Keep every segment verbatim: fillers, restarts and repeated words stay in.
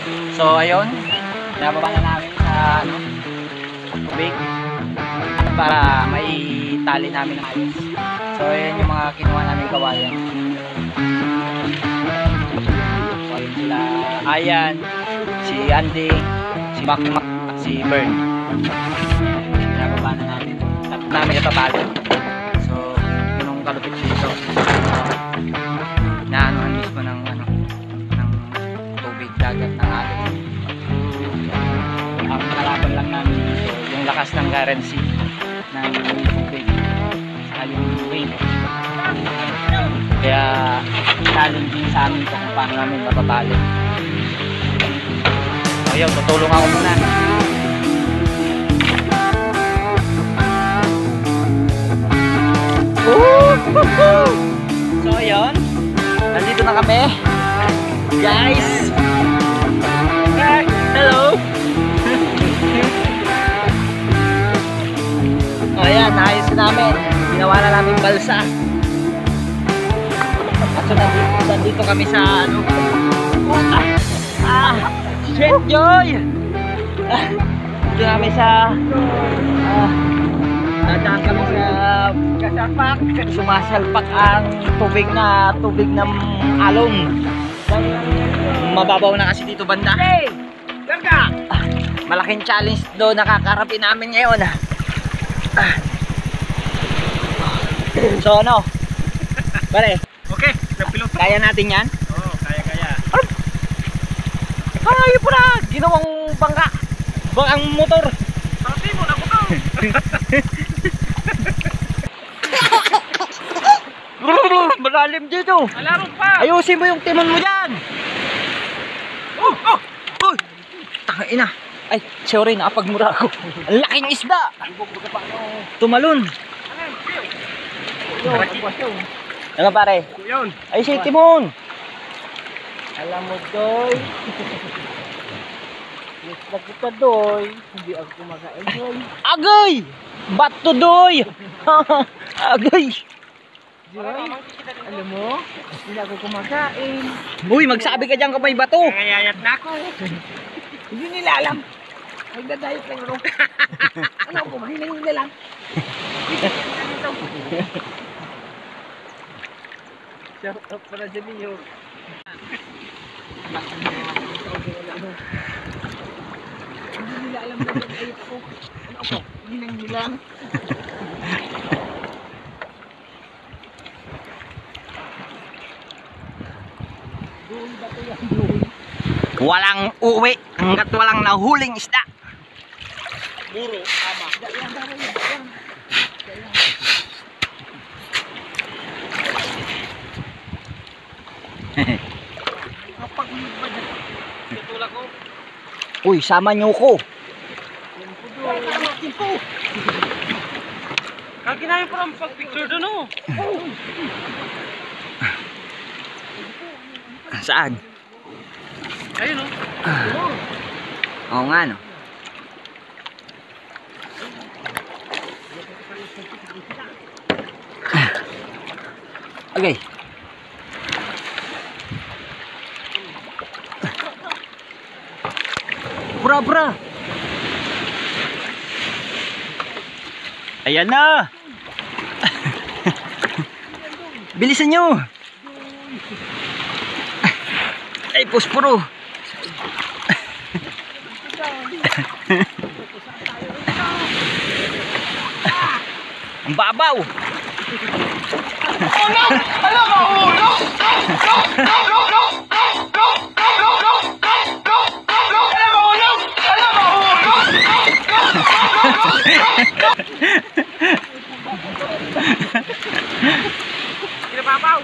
So ayun, nababa na namin sa ano, tubig para may tali namin ng ayos. So ayun yung mga kinuha namin kawayan. So ayun sila Ayan, si Andy, si Makmak at si Bern. Nababa na namin. Tapos namin itatali. So yun ang kalupit dito. Naanuhan mismo ng ano, ng tubig dagat ng alon. Ang kalaban lang namin dito yung lakas ng currency ng tubig sa yung wave. Kaya challenging sa amin kung paano namin matatali. So yun, tutulong ako muna. So yun, nandito na kami guys. Hello. O ayan, naayos na namin. Ginawa na namin balsa. At so nandito, nandito kami sa ano, ah, ah shit joy. Ah, dito namin sa ah, nadaan kami sa kasalpak. Sumasalpak ang tubig na tubig ng alon. Mababaw na kasi dito banda. Hey, ah, malaking challenge do nakakarapin namin ngayon. Ah. So ano? Pare. Okay, nagpilot. Kaya natin 'yan? Oo, oh, kaya-kaya. Ay, pura, ginawang bangka. Bang ang motor. Pati mo na ko to. Malalim dito. Alarong pa. Ayusin mo yung timon mo diyan. Oh, oh. Hoy. Tangina. Ay, sorry, nakapagmura ako. Ang laking isda. Tumalon. Ano pare? Yun. Ay, si timon. Alam mo, Doy. Isda kita, Doy. Hindi ako kumakain, Doy. Agay! Ba't to, Doy? Agay! Doy, alam mo, hindi ako kumakain. Uy, magsabi ka dyan kung may bato. Nangayayat na ako. Hindi nila alam. Magdadayot lang ako. Ano ako, mahiling nila lang. Shout out para dyan ninyo. Hindi nila alam na nag-ayot ko. Ano ako, mahiling nila lang. Doon ba ito yan, doon? Walang uwi hanggat walang nahuling isda. Muro, ama. Tutulak ko. Uy, sama nyo ko. Kaki namin parang pag-picture doon, oh. Saan? Ayun, oh. Oo nga, no? Okay. Bra, bra. Ayan na. Bilisan nyo. Ay, posporo. Ang babaw. Oh no! Alam mo! Oh no! No! No! No! No! No! No! No! No! No! No! No! Alam mo! No! Alam mo! No! No! No! Kinababaw.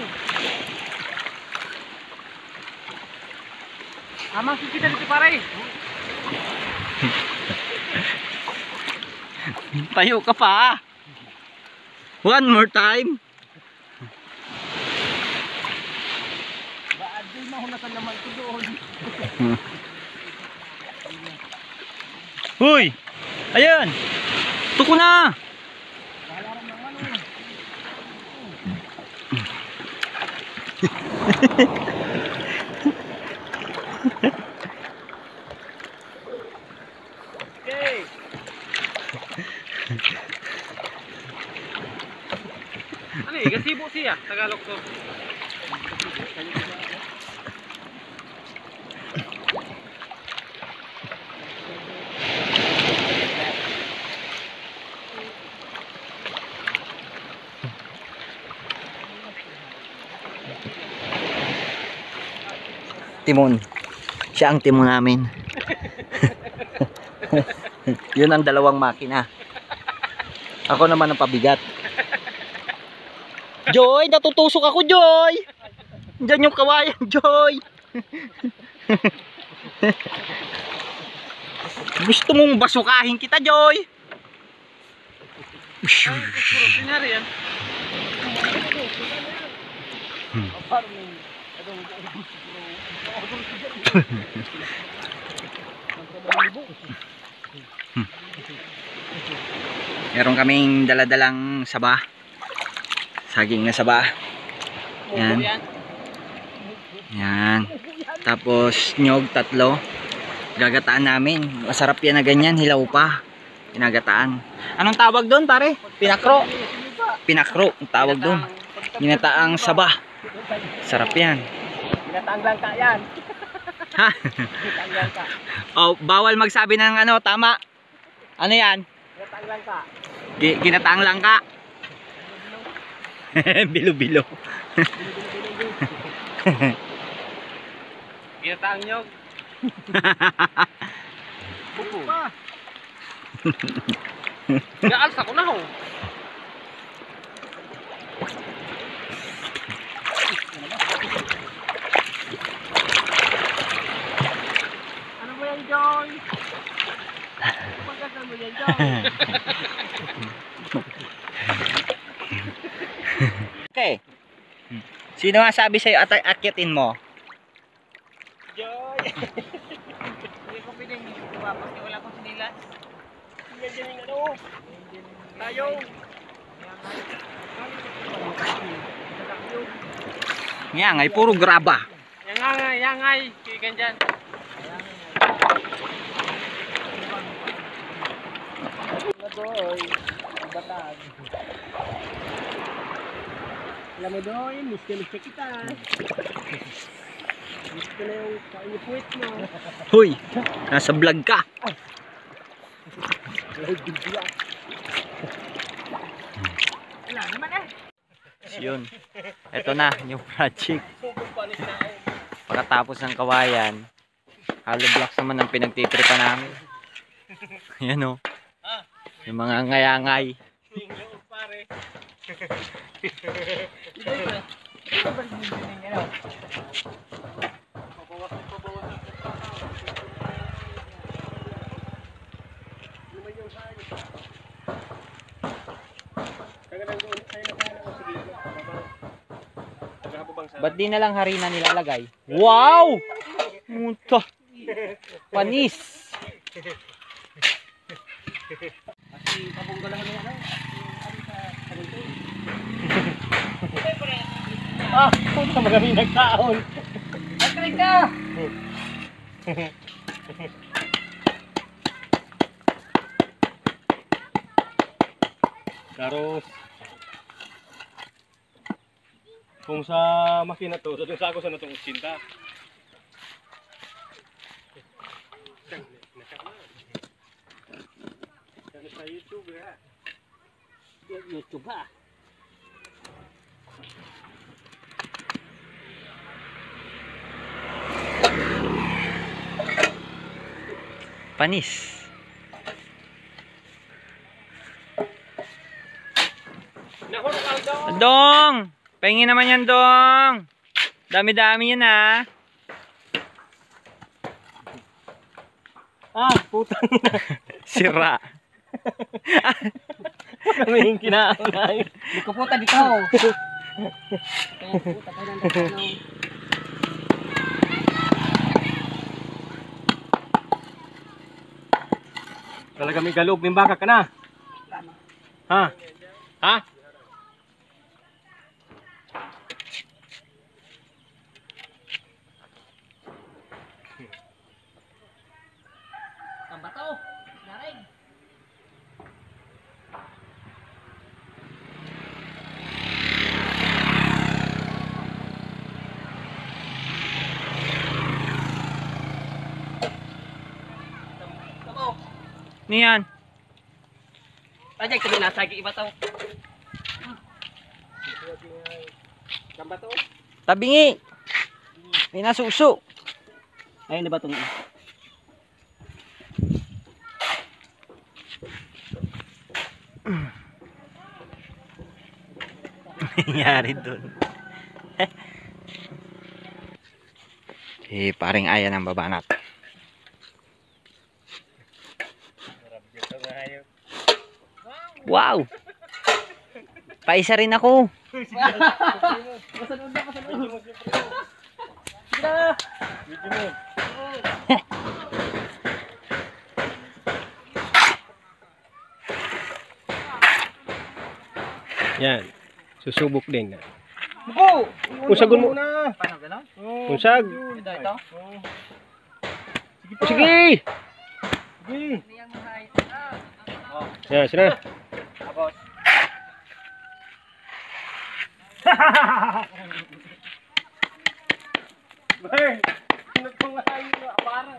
Amang kita dito pare. Tayo ka pa. One more time. Baad din mahulatan naman ko doon. Huy. Ayan. Tuko na. Gasibo siya, Tagalog to. Timon. Siya ang timon namin. Yun ang dalawang makina. Ako naman ang pabigat. Joy, natutusok ako, Joy. Diyan yung kawayan, Joy. Gusto mong basukahin kita, Joy. Sinari yan. Hmm. Meron kaming daladalang saba. Saging na saba. Yan. Yan. Tapos nyog tatlo. Gagataan namin. Masarap yan na ganyan. Hilaw pa. Pinagataan. Anong tawag doon, pare? Pinakro. Pinakro. Ang tawag doon. Ginataang saba. Sarap yan. Ginataang langka yan. Ha? Oh, bawal magsabi ng ano, tama. Ano yan? Ginataang langka. G ginataang langka. Bilo-bilo. Ginataang nyog. Buko pa. Gaalsa ko na ho. Ano mo yan, Joy? Pagkasan mo yan, Joy. Okay. Sino nga sabi sa'yo at akyatin mo? Joy! Hindi ko piling kumapos na wala akong sinilas. Yan dyan yung ano. Tayo. Nga ngay, puro graba. Yangay, yangay. Kikan dyan. Doy, batag. Alam mo doy, miss ka miss ka kita. Miss ko na yung kainipuit mo. Huy, nasa vlog ka. Wala naman eh. Yun. Ito na, yung project. Pagkatapos ng kawayan, hollow blocks naman ang pinagtitripa namin. Yan o. Yung mga ngayangay. Pare. Ba't di na lang harina nilalagay? Wow! Muta! Panis! Ah, puta maraming nagtaon. Atray ka! Karos. Kung sa makina to, so dun sa ako sa natong utsinta. Sa YouTube ya. YouTube ha. Panis! Dong! Pahingin naman yan, Dong! Dami-dami yan, ha? Ah, putang ina. Sira. Kami yung kinaunahin. Hindi ko puta dito. Puta ka lang dito. Talaga may galog, may baka ka na. Ha? Ha? Ang bato. Narig. Niyan. Ajay kami nasagi iba tao. Kamba to. Tabingi. May nasuso. Ayun na ba itong nangyari dun. Eh, paring ayan ang babanat. Wow! Paisa rin ako. Yan. Susubok din. Buko! Usagon mo. Paano gano'n? Usag. Ito, ito. Sige. Sige. Yan, sina. Tapos. Bay. Nagpangahayo na parang.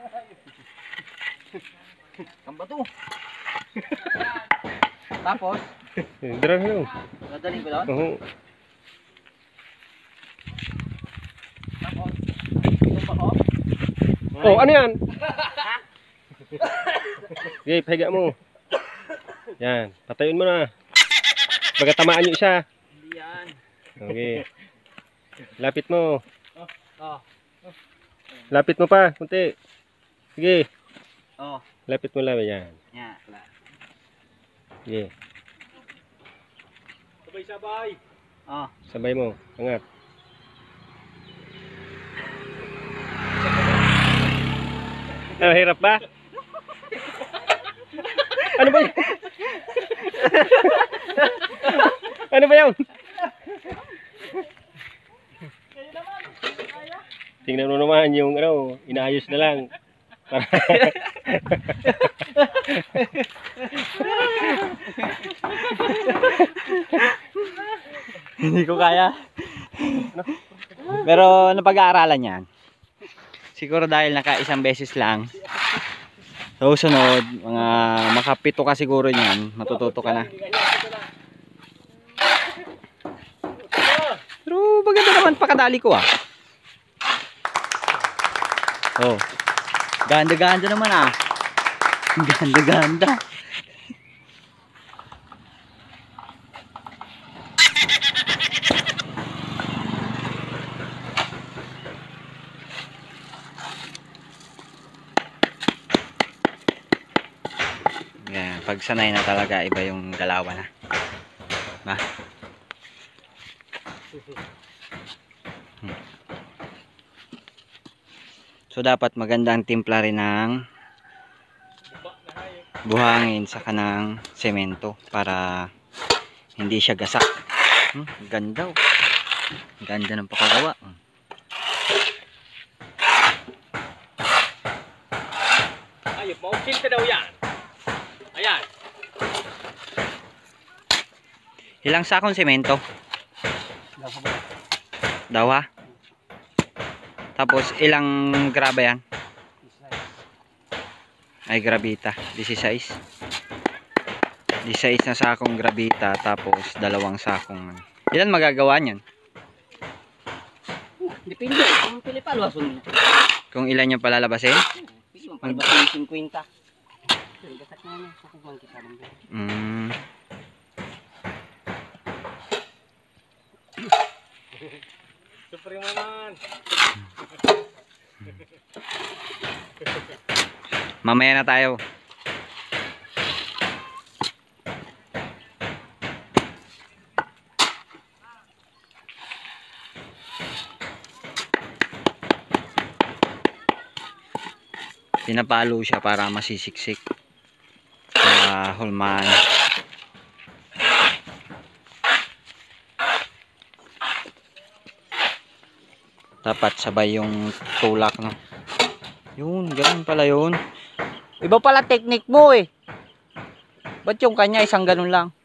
Kamba to. Tapos, Dira mo. dadaling ko doon. Oo. Tapos, tumba ko. Oh, ano yan? Okay, pahiga mo. Yan, patayin mo na. Baga tamaan yung isa. Hindi yan. Okay. Lapit mo. Oh. Lapit mo pa, kunti. Sige. Oh. Lapit mo lang yan. Yan. Wala. Sige. Sabay-sabay. Oh. Sabay mo. Angat. Ah, hirap ba? Ano ba yun? Ano ba yun? Tingnan mo naman yung ano, inaayos na lang. Para Hindi ko kaya. Pero napag-aaralan yan. Siguro dahil naka isang beses lang. So sunod, mga makapito ka siguro niyan, matututo ka na. Pero maganda naman pakadali ko ah. Oh. Ganda-ganda naman ah. Ganda-ganda. Yan, pag sanay na talaga iba yung galawan na. Ba? Hmm. So dapat maganda ang timpla rin ng buhangin sa kanang semento para hindi siya gasak. Hmm, ganda oh. Ganda ng pakagawa. Hmm. ayop, maukil ka daw yan. Ayan. Ilang sakong semento? Daw ha? Tapos ilang graba yan? Ay grabita, disisays. Disisays na sakong grabita tapos dalawang sakong. Ilan magagawa niyan? Depende kung pilipalwason. Kung ilan yung palalabasin? Pili mo palbasin yung fifty. Gasak na na sa kung kita lang. Mm. Super mo naman. Mamaya na tayo. Pinapalo siya para masisiksik sa hulman. Dapat sabay yung tulak, no? Yun, ganun pala yun. Iba pala technique mo eh. Ba't yung kanya isang ganun lang?